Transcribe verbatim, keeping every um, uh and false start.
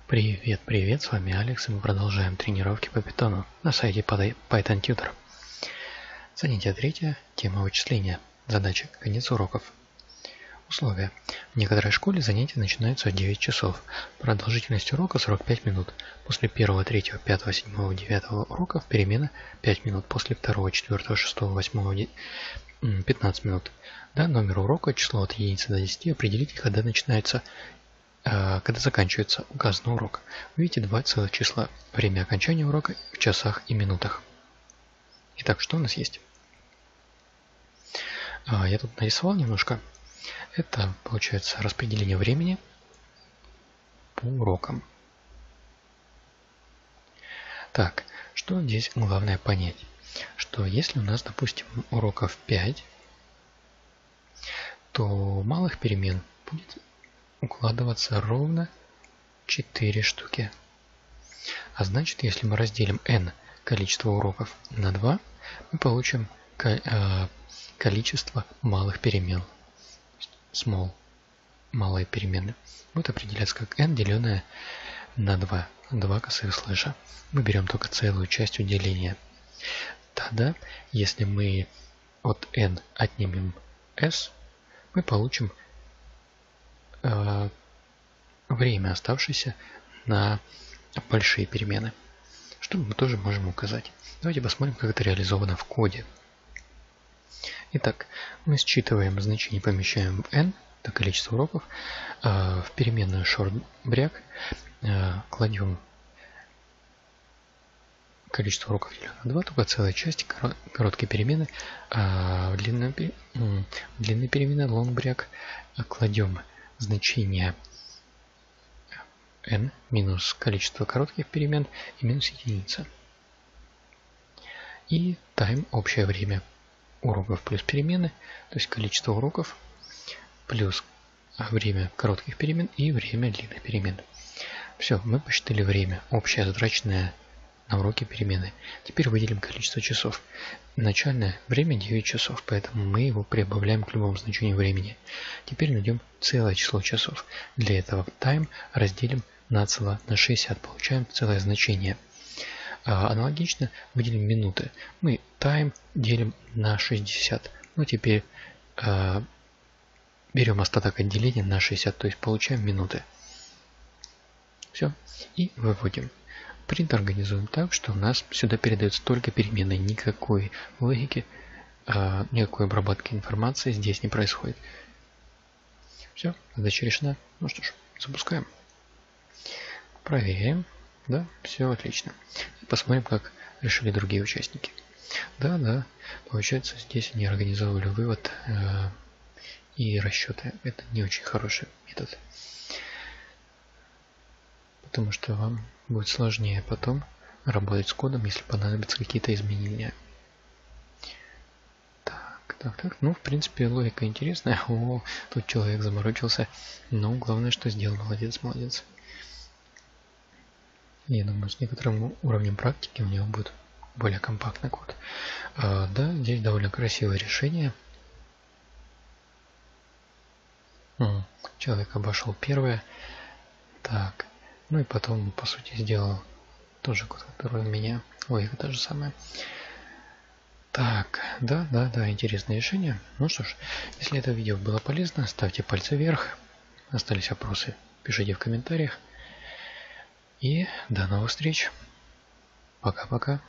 Привет, привет, с вами Алекс, и мы продолжаем тренировки по питону на сайте Python Tutor. Занятие третье, тема вычисления, задача, конец уроков. Условия. В некоторой школе занятия начинаются в девять часов. Продолжительность урока сорок пять минут. После первого, третьего, пятого, седьмого, девятого уроков перемена пять минут. После второго, четвертого, шестого, восьмого пятнадцать минут. Да, номер урока, число от единицы до десяти, определите, когда начинается, э, когда заканчивается указанный урок. Вы видите два целых числа. Время окончания урока в часах и минутах. Итак, что у нас есть? А, я тут нарисовал немножко. Это получается распределение времени по урокам. Так, что здесь главное понять? Что если у нас, допустим, уроков пять, то малых перемен будет укладываться ровно четыре штуки. А значит, если мы разделим n количество уроков на два, мы получим количество малых перемен. Small, малые перемены, будет определяться как n, деленное на два, два косых слэша. Мы берем только целую часть деления. Тогда, если мы от n отнимем s, мы получим э, время, оставшееся на большие перемены, что мы тоже можем указать. Давайте посмотрим, как это реализовано в коде. Итак, мы считываем значение, помещаем в n, это количество уроков, в переменную shortBreak, кладем количество уроков делим на два, только целая часть, короткие перемены, в длинной, в длинной перемены longBreak кладем значение n минус количество коротких перемен и минус единица. И time, общее время уроков плюс перемены, то есть количество уроков плюс время коротких перемен и время длинных перемен. Все, мы посчитали время, общее затраченное на уроки перемены. Теперь выделим количество часов. Начальное время девять часов, поэтому мы его прибавляем к любому значению времени. Теперь найдем целое число часов. Для этого time разделим нацело на шестьдесят, получаем целое значение. Аналогично выделим минуты. Мы time делим на шестьдесят. Ну теперь э, берем остаток отделения на шестьдесят, то есть получаем минуты. Все. И выводим. Принт организуем так, что у нас сюда передается только переменные. Никакой логики, э, никакой обработки информации здесь не происходит. Все. Задача решена. Ну что ж, запускаем. Проверяем. Да, все отлично. Посмотрим, как решили другие участники. Да, да, получается, здесь они организовывали вывод э, и расчеты. Это не очень хороший метод. Потому что вам будет сложнее потом работать с кодом, если понадобятся какие-то изменения. Так, так, так. Ну, в принципе, логика интересная. О, тут человек заморочился. Но главное, что сделал. Молодец, молодец. Я думаю, с некоторым уровнем практики у него будет более компактный код. А, да, здесь довольно красивое решение. М, человек обошел первое. Так, ну и потом, по сути, сделал тоже код, который у меня. Логика та же самая. Так, да, да, да, интересное решение. Ну что ж, если это видео было полезно, ставьте пальцы вверх. Остались вопросы, пишите в комментариях. И до новых встреч. Пока-пока.